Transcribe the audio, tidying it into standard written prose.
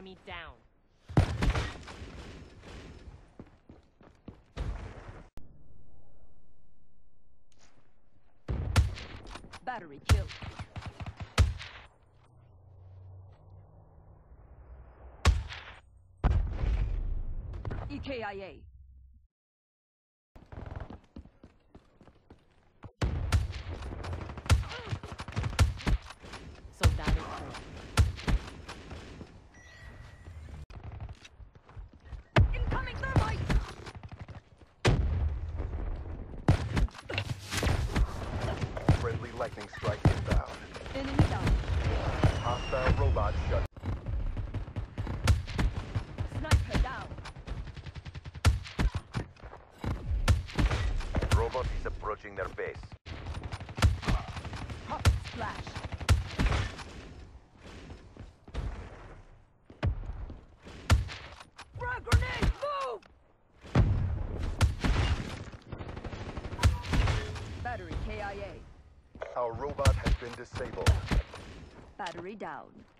Enemy down. Battery killed. EKIA. Soldado free. Incoming thermite! Friendly lightning strike inbound. Enemy down. Hostile robot shut. Sniper down. Robot is approaching their base. Hot splash. Frag grenade! Move! Battery KIA. Our robot has been disabled. Battery down.